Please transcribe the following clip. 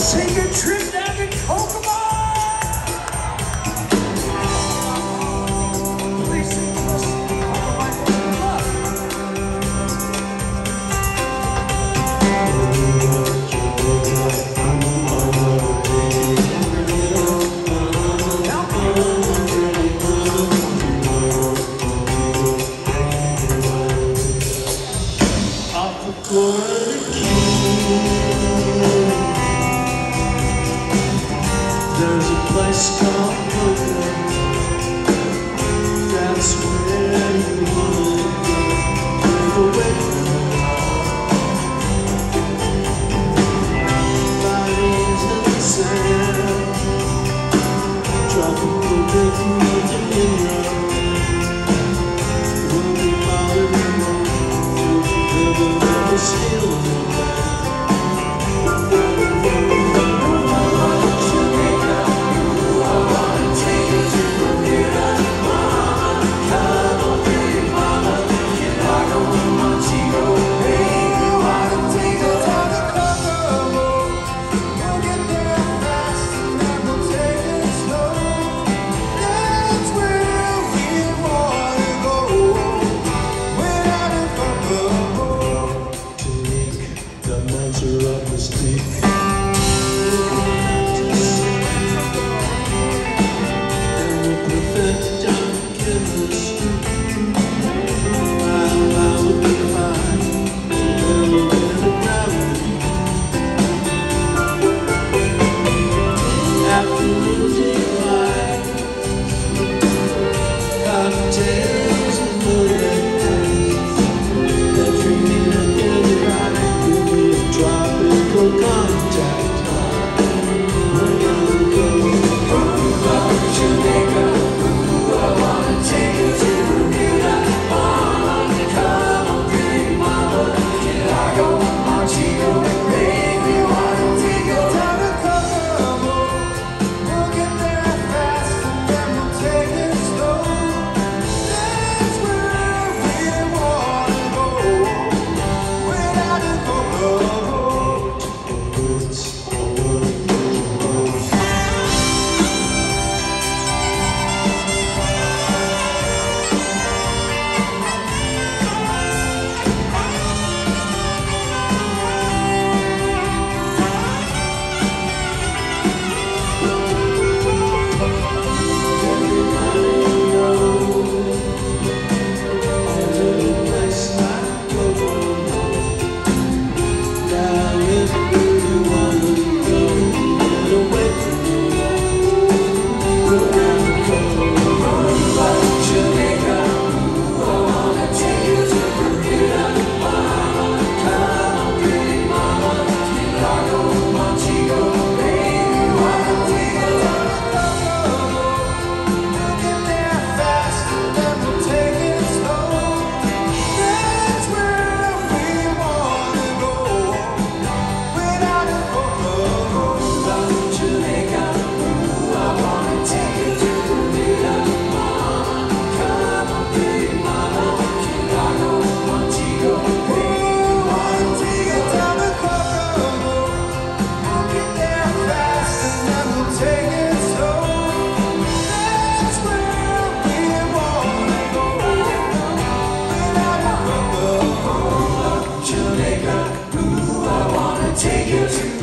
Take a trip down to Kokomo. Please sing with us. There's a place called Kokomo. That's where you wanna go. Live away from home. Bodies in the sand. Tropical big Mediterranean. We'll be falling in love. Never, never stealing no man. Cocktails and that treat everybody. Give me a tropical contact. We're gonna go Jamaica. Ooh, I wanna take you to Bermuda. Come on, pretty mama. Can I go Montego? Baby, wanna take you down to Kokomo. We'll get there fast and then we'll take it slow. Take you to